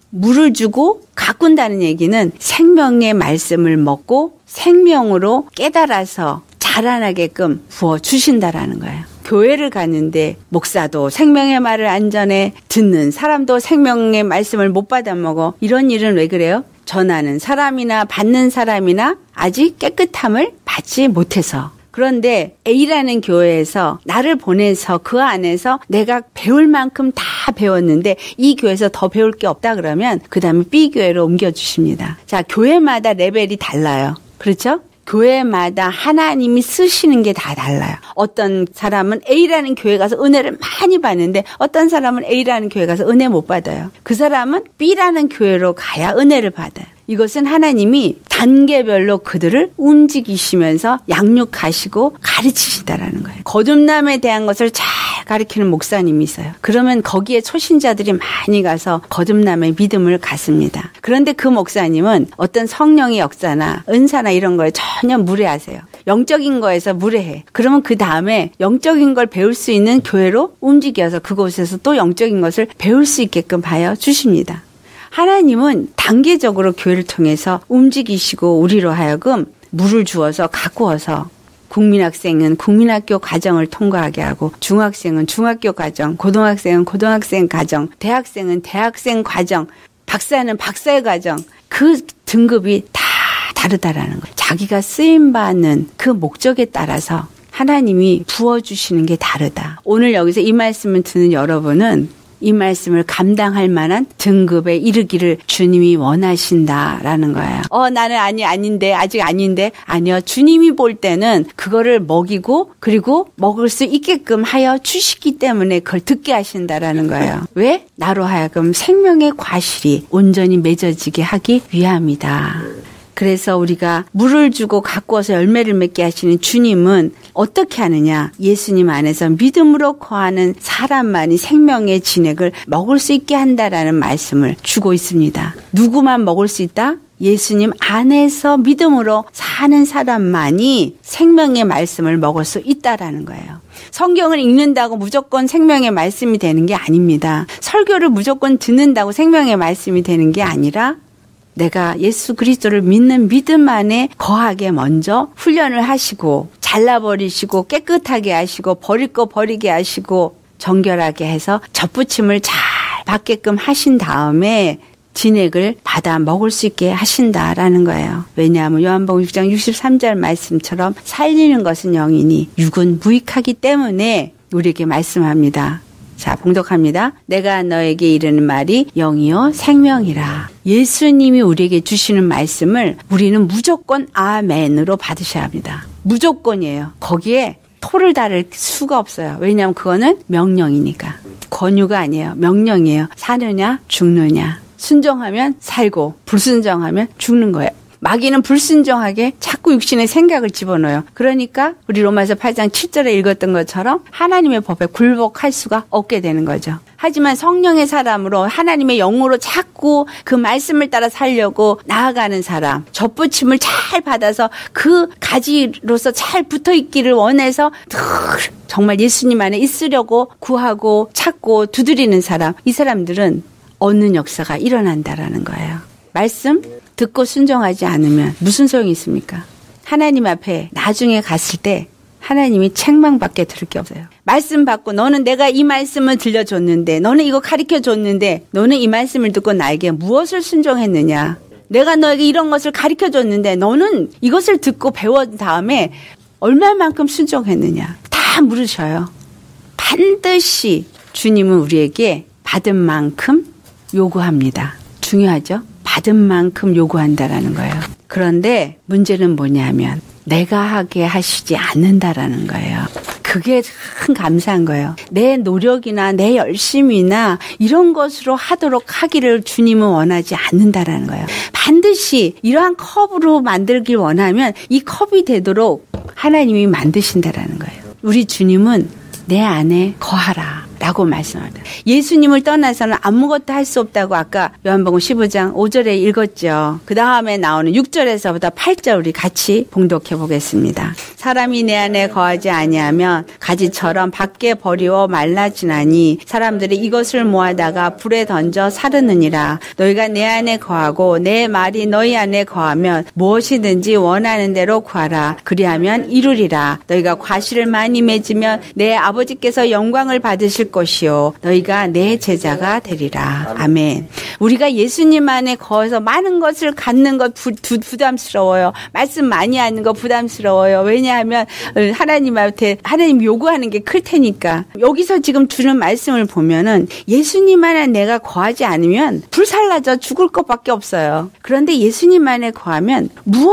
물을 주고 가꾼다는 얘기는 생명의 말씀을 먹고 생명으로 깨달아서 자라나게끔 부어주신다라는 거예요. 교회를 가는데 목사도 생명의 말을 안전에 듣는 사람도 생명의 말씀을 못 받아 먹어. 이런 일은 왜 그래요? 전하는 사람이나 받는 사람이나 아직 깨끗함을 받지 못해서. 그런데 A라는 교회에서 나를 보내서 그 안에서 내가 배울 만큼 다 배웠는데 이 교회에서 더 배울 게 없다 그러면 그 다음에 B 교회로 옮겨주십니다. 자, 교회마다 레벨이 달라요. 그렇죠? 교회마다 하나님이 쓰시는 게 다 달라요. 어떤 사람은 A라는 교회 가서 은혜를 많이 받는데 어떤 사람은 A라는 교회 가서 은혜 못 받아요. 그 사람은 B라는 교회로 가야 은혜를 받아요. 이것은 하나님이 단계별로 그들을 움직이시면서 양육하시고 가르치시다라는 거예요. 거듭남에 대한 것을 잘 가르치는 목사님이 있어요. 그러면 거기에 초신자들이 많이 가서 거듭남의 믿음을 갖습니다. 그런데 그 목사님은 어떤 성령의 역사나 은사나 이런 거에 전혀 무례하세요. 영적인 거에서 무례해. 그러면 그 다음에 영적인 걸 배울 수 있는 교회로 움직여서 그곳에서 또 영적인 것을 배울 수 있게끔 하여 주십니다. 하나님은 단계적으로 교회를 통해서 움직이시고 우리로 하여금 물을 주어서 가꾸어서 국민학생은 국민학교 과정을 통과하게 하고 중학생은 중학교 과정, 고등학생은 고등학생 과정, 대학생은 대학생 과정, 박사는 박사의 과정, 그 등급이 다 다르다라는 거예요. 자기가 쓰임받는 그 목적에 따라서 하나님이 부어주시는 게 다르다. 오늘 여기서 이 말씀을 듣는 여러분은 이 말씀을 감당할 만한 등급에 이르기를 주님이 원하신다라는 거예요. 나는 아닌데 아직 아닌데 아니요. 주님이 볼 때는 그거를 먹이고 그리고 먹을 수 있게끔 하여 주시기 때문에 그걸 듣게 하신다라는 거예요. 왜? 나로 하여금 생명의 과실이 온전히 맺어지게 하기 위함이다. 그래서 우리가 물을 주고 가꾸어서 열매를 맺게 하시는 주님은 어떻게 하느냐? 예수님 안에서 믿음으로 거하는 사람만이 생명의 진액을 먹을 수 있게 한다라는 말씀을 주고 있습니다. 누구만 먹을 수 있다? 예수님 안에서 믿음으로 사는 사람만이 생명의 말씀을 먹을 수 있다라는 거예요. 성경을 읽는다고 무조건 생명의 말씀이 되는 게 아닙니다. 설교를 무조건 듣는다고 생명의 말씀이 되는 게 아니라 내가 예수 그리스도를 믿는 믿음 안에 거하게 먼저 훈련을 하시고 잘라버리시고 깨끗하게 하시고 버릴 거 버리게 하시고 정결하게 해서 젖붙임을 잘 받게끔 하신 다음에 진액을 받아 먹을 수 있게 하신다라는 거예요. 왜냐하면 요한복음 6장 63절 말씀처럼 살리는 것은 영이니 육은 무익하기 때문에 우리에게 말씀합니다. 자, 봉독합니다. 내가 너에게 이르는 말이 영이요 생명이라. 예수님이 우리에게 주시는 말씀을 우리는 무조건 아멘으로 받으셔야 합니다. 무조건이에요. 거기에 토를 다를 수가 없어요. 왜냐하면 그거는 명령이니까. 권유가 아니에요. 명령이에요. 사느냐 죽느냐. 순종하면 살고 불순종하면 죽는 거예요. 마귀는 불순종하게 자꾸 육신의 생각을 집어넣어요. 그러니까 우리 로마서 8장 7절에 읽었던 것처럼 하나님의 법에 굴복할 수가 없게 되는 거죠. 하지만 성령의 사람으로 하나님의 영으로 자꾸 그 말씀을 따라 살려고 나아가는 사람, 젖붙임을 잘 받아서 그 가지로서 잘 붙어있기를 원해서 늘 정말 예수님 안에 있으려고 구하고 찾고 두드리는 사람, 이 사람들은 얻는 역사가 일어난다라는 거예요. 말씀 듣고 순종하지 않으면 무슨 소용이 있습니까? 하나님 앞에 나중에 갔을 때 하나님이 책망밖에 들을 게 없어요. 말씀 받고 너는 내가 이 말씀을 들려줬는데 너는 이거 가르쳐줬는데 너는 이 말씀을 듣고 나에게 무엇을 순종했느냐. 내가 너에게 이런 것을 가르쳐줬는데 너는 이것을 듣고 배운 다음에 얼마만큼 순종했느냐. 다 물으셔요. 반드시 주님은 우리에게 받은 만큼 요구합니다. 중요하죠? 받은 만큼 요구한다라는 거예요. 그런데 문제는 뭐냐면 내가 하게 하시지 않는다라는 거예요. 그게 참 감사한 거예요. 내 노력이나 내 열심이나 이런 것으로 하기를 주님은 원하지 않는다라는 거예요. 반드시 이러한 컵으로 만들길 원하면 이 컵이 되도록 하나님이 만드신다라는 거예요. 우리 주님은 내 안에 거하라 라고 말씀합니다. 예수님을 떠나서는 아무것도 할 수 없다고 아까 요한복음 15장 5절에 읽었죠. 그 다음에 나오는 6절에서부터 8절 우리 같이 봉독해 보겠습니다. 사람이 내 안에 거하지 아니하면 가지처럼 밖에 버리워 말라지나니 사람들이 이것을 모아다가 불에 던져 사르느니라. 너희가 내 안에 거하고 내 말이 너희 안에 거하면 무엇이든지 원하는 대로 구하라. 그리하면 이루리라. 너희가 과실을 많이 맺으면 내 아버지께서 영광을 받으실 것이요 너희가 내 제자가 되리라. 아멘. 우리가 예수님 안에 거해서 많은 것을 갖는 것 부담스러워요. 말씀 많이 하는 거 부담스러워요. 왜냐하면 하나님한테 하나님 요구하는 게 클 테니까. 여기서 지금 주는 말씀을 보면은 예수님 안에 내가 거하지 않으면 불살라져 죽을 것밖에 없어요. 그런데 예수님 안에 거하면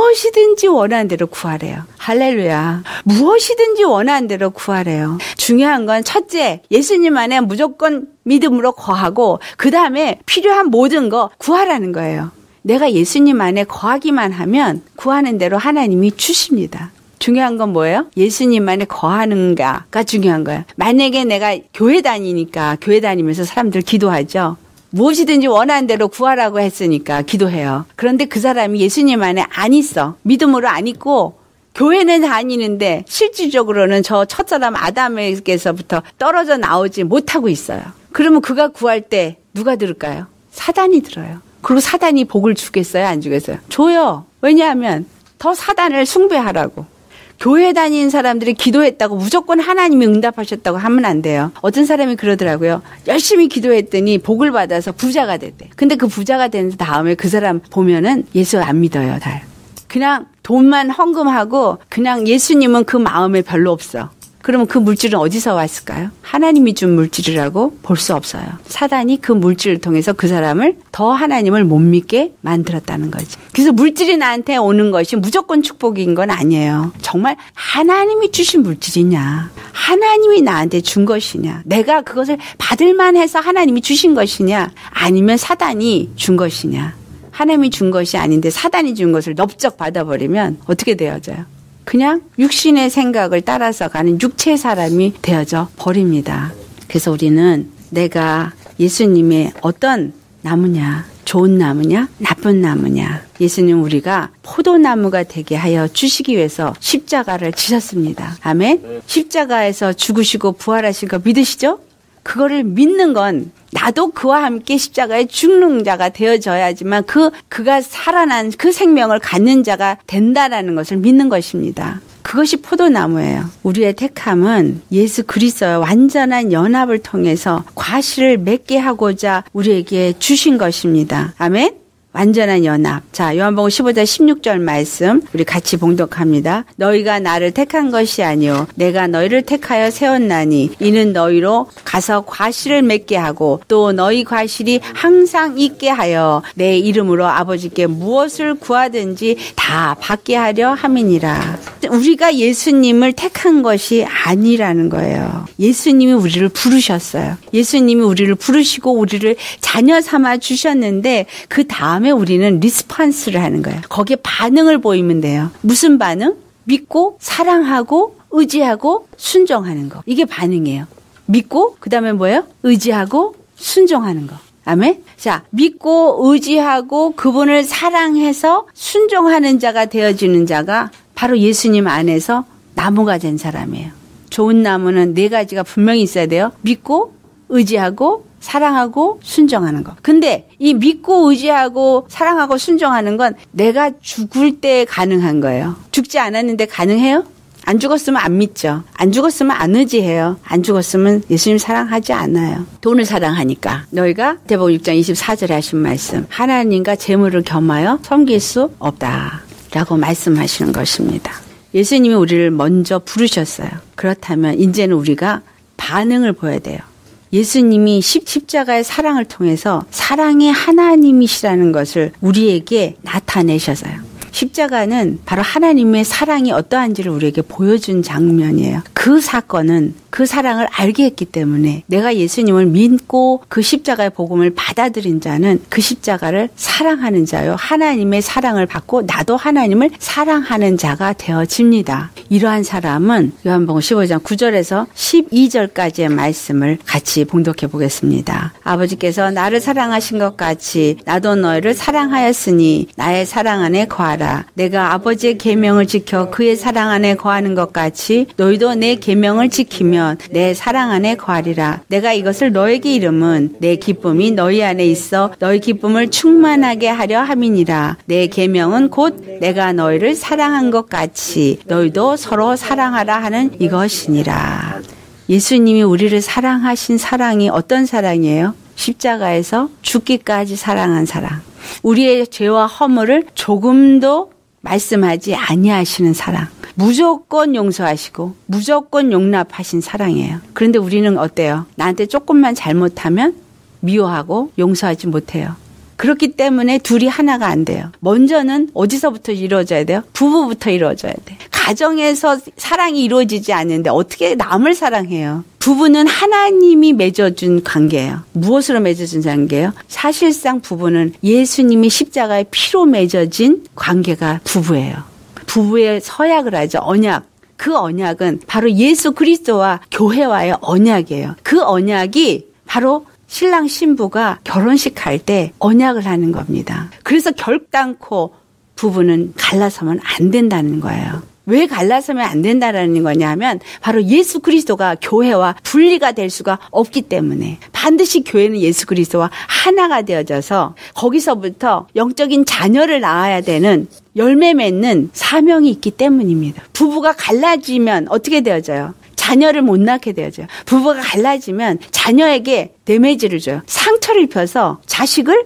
무엇이든지 원하는 대로 구하래요. 할렐루야. 무엇이든지 원하는 대로 구하래요. 중요한 건 첫째, 예수님 안에 무조건 믿음으로 거하고 그 다음에 필요한 모든 거 구하라는 거예요. 내가 예수님 안에 거하기만 하면 구하는 대로 하나님이 주십니다. 중요한 건 뭐예요? 예수님 안에 거하는가가 중요한 거예요. 만약에 내가 교회 다니니까 교회 다니면서 사람들 기도하죠. 무엇이든지 원하는 대로 구하라고 했으니까 기도해요. 그런데 그 사람이 예수님 안에 안 있어. 믿음으로 안 있고 교회는 다니는데 실질적으로는 저 첫사람 아담에게서부터 떨어져 나오지 못하고 있어요. 그러면 그가 구할 때 누가 들을까요? 사단이 들어요. 그리고 사단이 복을 주겠어요? 안 주겠어요? 줘요. 왜냐하면 더 사단을 숭배하라고. 교회 다니는 사람들이 기도했다고 무조건 하나님이 응답하셨다고 하면 안 돼요. 어떤 사람이 그러더라고요. 열심히 기도했더니 복을 받아서 부자가 됐대. 근데 그 부자가 된 다음에 그 사람 보면은 예수 안 믿어요. 다. 그냥 돈만 헌금하고 그냥 예수님은 그 마음에 별로 없어. 그러면 그 물질은 어디서 왔을까요? 하나님이 준 물질이라고 볼 수 없어요. 사단이 그 물질을 통해서 그 사람을 더 하나님을 못 믿게 만들었다는 거지. 그래서 물질이 나한테 오는 것이 무조건 축복인 건 아니에요. 정말 하나님이 주신 물질이냐, 하나님이 나한테 준 것이냐, 내가 그것을 받을만 해서 하나님이 주신 것이냐, 아니면 사단이 준 것이냐. 하나님이 준 것이 아닌데 사단이 준 것을 넙적 받아버리면 어떻게 되어져요? 그냥 육신의 생각을 따라서 가는 육체의 사람이 되어져 버립니다. 그래서 우리는 내가 예수님의 어떤 나무냐, 좋은 나무냐, 나쁜 나무냐. 예수님 우리가 포도나무가 되게 하여 주시기 위해서 십자가를 지셨습니다. 아멘. 십자가에서 죽으시고 부활하신 거 믿으시죠? 그거를 믿는 건 나도 그와 함께 십자가에 죽는 자가 되어져야지만 그가 살아난 그 생명을 갖는 자가 된다라는 것을 믿는 것입니다. 그것이 포도나무예요. 우리의 택함은 예수 그리스도의 완전한 연합을 통해서 과실을 맺게 하고자 우리에게 주신 것입니다. 아멘. 완전한 연합. 자, 요한복음 15장 16절 말씀 우리 같이 봉독합니다. 너희가 나를 택한 것이 아니요 내가 너희를 택하여 세웠나니 이는 너희로 가서 과실을 맺게 하고 또 너희 과실이 항상 있게 하여 내 이름으로 아버지께 무엇을 구하든지 다 받게 하려 함이니라. 우리가 예수님을 택한 것이 아니라는 거예요. 예수님이 우리를 부르셨어요. 예수님이 우리를 부르시고 우리를 자녀 삼아 주셨는데 그 다음에 우리는 리스폰스를 하는 거예요. 거기에 반응을 보이면 돼요. 무슨 반응? 믿고 사랑하고 의지하고 순종하는 거. 이게 반응이에요. 믿고 그다음에 뭐예요? 의지하고 순종하는 거. 아멘. 자, 믿고 의지하고 그분을 사랑해서 순종하는 자가 되어지는 자가 바로 예수님 안에서 나무가 된 사람이에요. 좋은 나무는 네 가지가 분명히 있어야 돼요. 믿고, 의지하고, 사랑하고, 순종하는 거. 근데 이 믿고, 의지하고, 사랑하고, 순종하는 건 내가 죽을 때 가능한 거예요. 죽지 않았는데 가능해요? 안 죽었으면 안 믿죠. 안 죽었으면 안 의지해요. 안 죽었으면 예수님 사랑하지 않아요. 돈을 사랑하니까. 너희가 마태복음 6장 24절에 하신 말씀. 하나님과 재물을 겸하여 섬길 수 없다. 라고 말씀하시는 것입니다. 예수님이 우리를 먼저 부르셨어요. 그렇다면 이제는 우리가 반응을 보여야 돼요. 예수님이 십자가의 사랑을 통해서 사랑의 하나님이시라는 것을 우리에게 나타내셔서요. 십자가는 바로 하나님의 사랑이 어떠한지를 우리에게 보여준 장면이에요. 그 사건은 그 사랑을 알게 했기 때문에 내가 예수님을 믿고 그 십자가의 복음을 받아들인 자는 그 십자가를 사랑하는 자요. 하나님의 사랑을 받고 나도 하나님을 사랑하는 자가 되어집니다. 이러한 사람은 요한복음 15장 9절에서 12절까지의 말씀을 같이 봉독해 보겠습니다. 아버지께서 나를 사랑하신 것 같이 나도 너희를 사랑하였으니 나의 사랑 안에 거하라. 내가 아버지의 계명을 지켜 그의 사랑 안에 거하는 것 같이 너희도 내 계명을 지키면 내 사랑 안에 거하리라. 내가 이것을 너에게 이름은 내 기쁨이 너희 안에 있어 너희 기쁨을 충만하게 하려 함이니라. 내 계명은 곧 내가 너희를 사랑한 것 같이 너희도 서로 사랑하라 하는 이것이니라. 예수님이 우리를 사랑하신 사랑이 어떤 사랑이에요? 십자가에서 죽기까지 사랑한 사랑. 우리의 죄와 허물을 조금도 말씀하지 아니하시는 사랑. 무조건 용서하시고 무조건 용납하신 사랑이에요. 그런데 우리는 어때요? 나한테 조금만 잘못하면 미워하고 용서하지 못해요. 그렇기 때문에 둘이 하나가 안 돼요. 먼저는 어디서부터 이루어져야 돼요? 부부부터 이루어져야 돼. 가정에서 사랑이 이루어지지 않는데 어떻게 남을 사랑해요? 부부는 하나님이 맺어준 관계예요. 무엇으로 맺어준 관계예요? 사실상 부부는 예수님이 십자가의 피로 맺어진 관계가 부부예요. 부부의 서약을 하죠. 언약. 그 언약은 바로 예수 그리스도와 교회와의 언약이에요. 그 언약이 바로 신랑 신부가 결혼식 할 때 언약을 하는 겁니다. 그래서 결단코 부부는 갈라서면 안 된다는 거예요. 왜 갈라서면 안 된다라는 거냐 하면 바로 예수 그리스도가 교회와 분리가 될 수가 없기 때문에 반드시 교회는 예수 그리스도와 하나가 되어져서 거기서부터 영적인 자녀를 낳아야 되는 열매 맺는 사명이 있기 때문입니다. 부부가 갈라지면 어떻게 되어져요? 자녀를 못 낳게 되어져요. 부부가 갈라지면 자녀에게 데미지를 줘요. 상처를 입혀서 자식을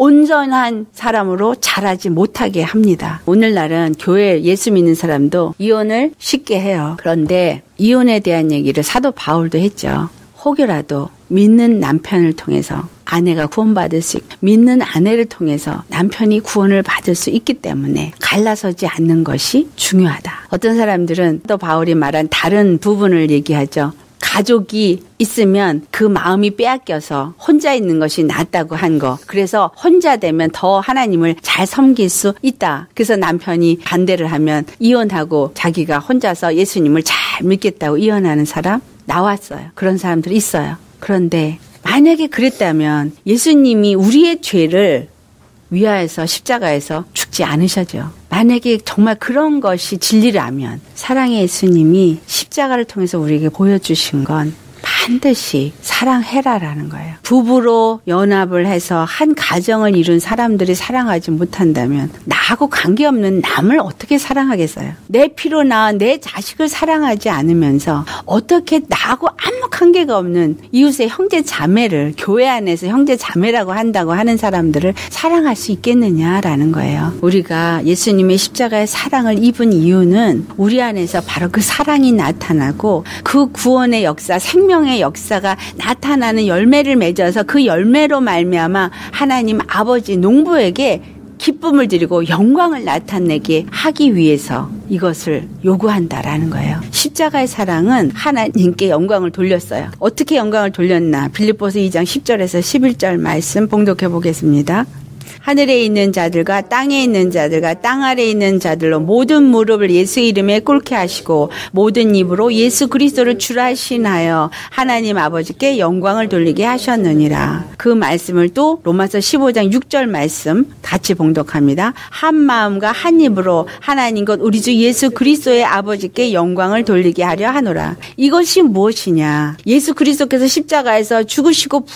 온전한 사람으로 자라지 못하게 합니다. 오늘날은 교회 예수 믿는 사람도 이혼을 쉽게 해요. 그런데 이혼에 대한 얘기를 사도 바울도 했죠. 혹여라도 믿는 남편을 통해서 아내가 구원받을 수 있고 믿는 아내를 통해서 남편이 구원을 받을 수 있기 때문에 갈라서지 않는 것이 중요하다. 어떤 사람들은 또 바울이 말한 다른 부분을 얘기하죠. 가족이 있으면 그 마음이 빼앗겨서 혼자 있는 것이 낫다고 한 거. 그래서 혼자 되면 더 하나님을 잘 섬길 수 있다. 그래서 남편이 반대를 하면 이혼하고 자기가 혼자서 예수님을 잘 믿겠다고 이혼하는 사람 나왔어요. 그런 사람들이 있어요. 그런데 만약에 그랬다면 예수님이 우리의 죄를 위하여서 십자가에서 죽지 않으셔죠. 만약에 정말 그런 것이 진리라면 사랑의 예수님이 십자가를 통해서 우리에게 보여주신 건 반드시 사랑해라라는 거예요. 부부로 연합을 해서 한 가정을 이룬 사람들이 사랑하지 못한다면 나하고 관계없는 남을 어떻게 사랑하겠어요? 내 피로 낳은 내 자식을 사랑하지 않으면서 어떻게 나하고 아무 관계가 없는 이웃의 형제 자매를 교회 안에서 형제 자매라고 한다고 하는 사람들을 사랑할 수 있겠느냐라는 거예요. 우리가 예수님의 십자가의 사랑을 입은 이유는 우리 안에서 바로 그 사랑이 나타나고 그 구원의 역사, 생명의 역사가 나타나는 열매를 맺어서 그 열매로 말미암아 하나님 아버지 농부에게 기쁨을 드리고 영광을 나타내게 하기 위해서 이것을 요구한다라는 거예요. 십자가의 사랑은 하나님께 영광을 돌렸어요. 어떻게 영광을 돌렸나? 빌립보서 2장 10절에서 11절 말씀 봉독해 보겠습니다. 하늘에 있는 자들과 땅에 있는 자들과 땅 아래에 있는 자들로 모든 무릎을 예수 이름에 꿇게 하시고 모든 입으로 예수 그리스도를 주라 신하여 하나님 아버지께 영광을 돌리게 하셨느니라. 그 말씀을 또 로마서 15장 6절 말씀 같이 봉독합니다. 한 마음과 한 입으로 하나님 곧 우리 주 예수 그리스도의 아버지께 영광을 돌리게 하려 하노라. 이것이 무엇이냐? 예수 그리스도께서 십자가에서 죽으시고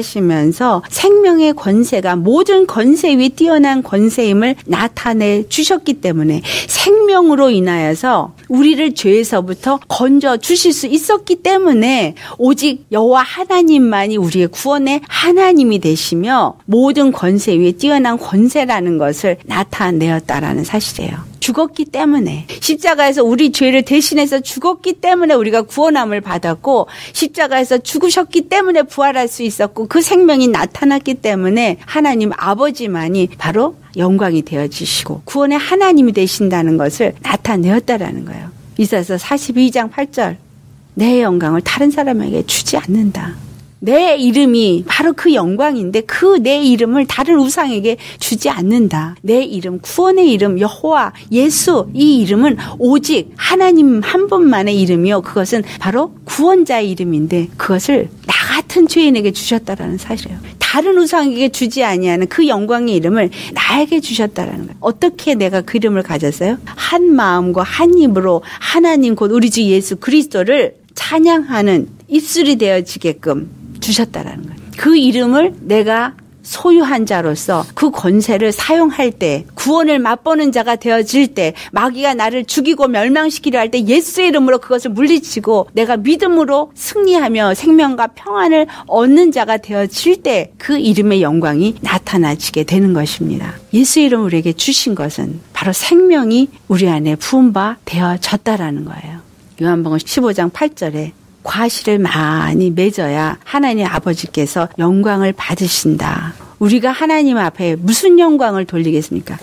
부활하시면서 생명의 권세가 모든 권세 위에 뛰어난 권세임을 나타내 주셨기 때문에 생명으로 인하여서 우리를 죄에서부터 건져 주실 수 있었기 때문에 오직 여호와 하나님만이 우리의 구원의 하나님이 되시며 모든 권세 위에 뛰어난 권세라는 것을 나타내었다라는 사실이에요. 죽었기 때문에 십자가에서 우리 죄를 대신해서 죽었기 때문에 우리가 구원함을 받았고 십자가에서 죽으셨기 때문에 부활할 수 있었고 그 생명이 나타났기 때문에 하나님 아버지만이 바로 영광이 되어지시고 구원의 하나님이 되신다는 것을 나타내었다라는 거예요. 이사야서 42장 8절 내 영광을 다른 사람에게 주지 않는다. 내 이름이 바로 그 영광인데 그 내 이름을 다른 우상에게 주지 않는다. 내 이름, 구원의 이름, 여호와, 예수 이 이름은 오직 하나님 한 분만의 이름이요. 그것은 바로 구원자의 이름인데 그것을 나 같은 죄인에게 주셨다라는 사실이에요. 다른 우상에게 주지 아니하는 그 영광의 이름을 나에게 주셨다라는 거예요. 어떻게 내가 그 이름을 가졌어요? 한 마음과 한 입으로 하나님 곧 우리 주 예수 그리스도를 찬양하는 입술이 되어지게끔 주셨다라는 거예요. 그 이름을 내가 소유한 자로서 그 권세를 사용할 때 구원을 맛보는 자가 되어질 때 마귀가 나를 죽이고 멸망시키려 할 때 예수의 이름으로 그것을 물리치고 내가 믿음으로 승리하며 생명과 평안을 얻는 자가 되어질 때 그 이름의 영광이 나타나지게 되는 것입니다. 예수의 이름을 우리에게 주신 것은 바로 생명이 우리 안에 부은 바 되어졌다라는 거예요. 요한복음 15장 8절에 과실을 많이 맺어야 하나님 아버지께서 영광을 받으신다. 우리가 하나님 앞에 무슨 영광을 돌리겠습니까?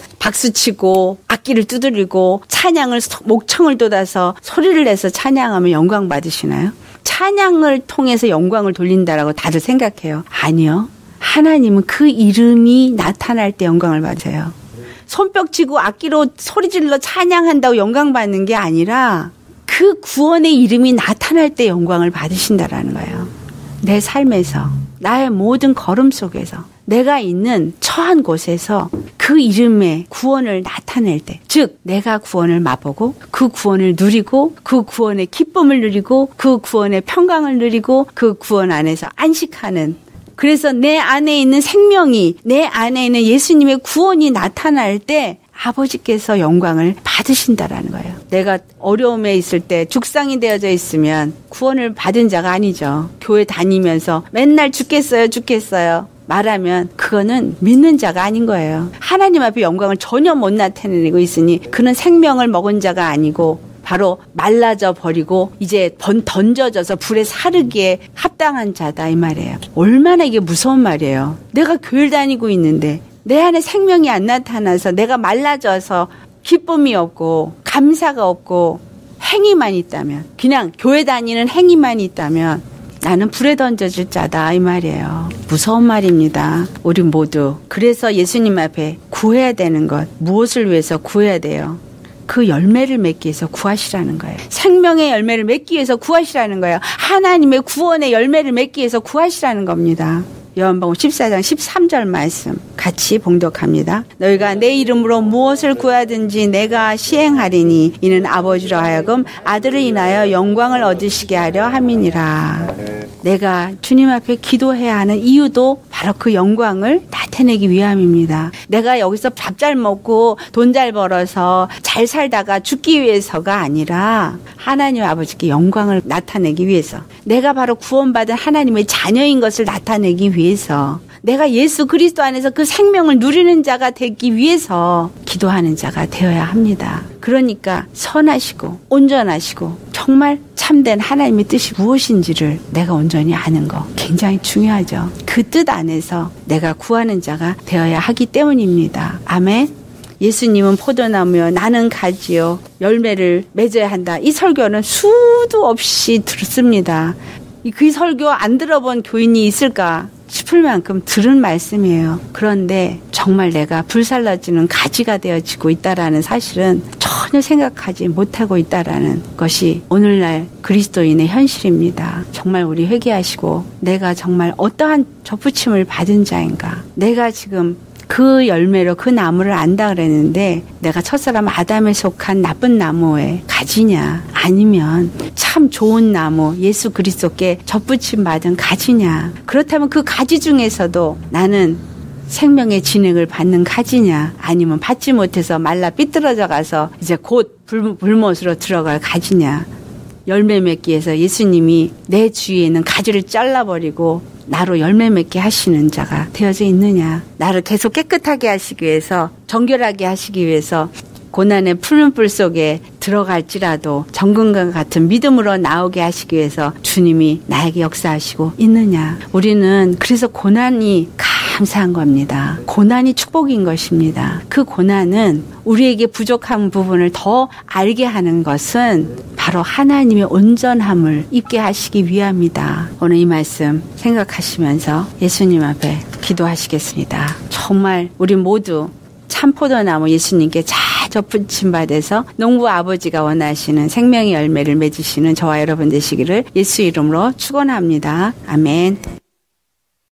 박수치고 악기를 두드리고 찬양을 목청을 돋아서 소리를 내서 찬양하면 영광 받으시나요? 찬양을 통해서 영광을 돌린다라고 다들 생각해요. 아니요. 하나님은 그 이름이 나타날 때 영광을 받으세요. 손뼉치고 악기로 소리질러 찬양한다고 영광 받는 게 아니라 그 구원의 이름이 나타날 때 영광을 받으신다라는 거예요. 내 삶에서 나의 모든 걸음 속에서 내가 있는 처한 곳에서 그 이름의 구원을 나타낼 때, 즉 내가 구원을 맛보고 그 구원을 누리고 그 구원의 기쁨을 누리고 그 구원의 평강을 누리고 그 구원 안에서 안식하는, 그래서 내 안에 있는 생명이, 내 안에 있는 예수님의 구원이 나타날 때 아버지께서 영광을 받으신다라는 거예요. 내가 어려움에 있을 때 죽상이 되어져 있으면 구원을 받은 자가 아니죠. 교회 다니면서 맨날 죽겠어요 말하면 그거는 믿는 자가 아닌 거예요. 하나님 앞에 영광을 전혀 못 나타내고 있으니 그는 생명을 먹은 자가 아니고 바로 말라져 버리고 이제 던져져서 불에 사르기에 합당한 자다 이 말이에요. 얼마나 이게 무서운 말이에요. 내가 교회 다니고 있는데 내 안에 생명이 안 나타나서 내가 말라져서 기쁨이 없고 감사가 없고 행위만 있다면, 그냥 교회 다니는 행위만 있다면 나는 불에 던져질 자다 이 말이에요. 무서운 말입니다. 우리 모두. 그래서 예수님 앞에 구해야 되는 것, 무엇을 위해서 구해야 돼요? 그 열매를 맺기 위해서 구하시라는 거예요. 생명의 열매를 맺기 위해서 구하시라는 거예요. 하나님의 구원의 열매를 맺기 위해서 구하시라는 겁니다. 요한복음 14장 13절 말씀 같이 봉독합니다. 너희가 내 이름으로 무엇을 구하든지 내가 시행하리니 이는 아버지로 하여금 아들을 인하여 영광을 얻으시게 하려 함이니라. 내가 주님 앞에 기도해야 하는 이유도 바로 그 영광을 나타내기 위함입니다. 내가 여기서 밥 잘 먹고 돈 잘 벌어서 잘 살다가 죽기 위해서가 아니라 하나님 아버지께 영광을 나타내기 위해서, 내가 바로 구원받은 하나님의 자녀인 것을 나타내기 위해서, 내가 예수 그리스도 안에서 그 생명을 누리는 자가 되기 위해서 기도하는 자가 되어야 합니다. 그러니까 선하시고 온전하시고 정말 참된 하나님의 뜻이 무엇인지를 내가 온전히 아는 거 굉장히 중요하죠. 그 뜻 안에서 내가 구하는 자가 되어야 하기 때문입니다. 아멘. 예수님은 포도나무요 나는 가지요 열매를 맺어야 한다. 이 설교는 수도 없이 듣습니다. 그 설교 안 들어본 교인이 있을까? 싶을 만큼 들은 말씀이에요. 그런데 정말 내가 불살라지는 가지가 되어지고 있다라는 사실은 전혀 생각하지 못하고 있다라는 것이 오늘날 그리스도인의 현실입니다. 정말 우리 회개하시고 내가 정말 어떠한 접붙임을 받은 자인가? 내가 지금 그 열매로 그 나무를 안다 그랬는데 내가 첫사람 아담에 속한 나쁜 나무의 가지냐 아니면 참 좋은 나무 예수 그리스도께 접붙임 받은 가지냐. 그렇다면 그 가지 중에서도 나는 생명의 진액을 받는 가지냐 아니면 받지 못해서 말라 삐뚤어져 가서 이제 곧 불못으로 들어갈 가지냐. 열매 맺기 위해서 예수님이 내 주위에는 가지를 잘라버리고 나로 열매 맺게 하시는 자가 되어져 있느냐. 나를 계속 깨끗하게 하시기 위해서 정결하게 하시기 위해서 고난의 푸른 불 속에 들어갈지라도 정금과 같은 믿음으로 나오게 하시기 위해서 주님이 나에게 역사하시고 있느냐. 우리는 그래서 고난이 감사한 겁니다. 고난이 축복인 것입니다. 그 고난은 우리에게 부족한 부분을 더 알게 하는 것은 바로 하나님의 온전함을 입게 하시기 위함이다. 오늘 이 말씀 생각하시면서 예수님 앞에 기도하시겠습니다. 정말 우리 모두 참포도나무 예수님께 잘 접붙임 받아서 농부 아버지가 원하시는 생명의 열매를 맺으시는 저와 여러분 되시기를 예수 이름으로 축원합니다. 아멘.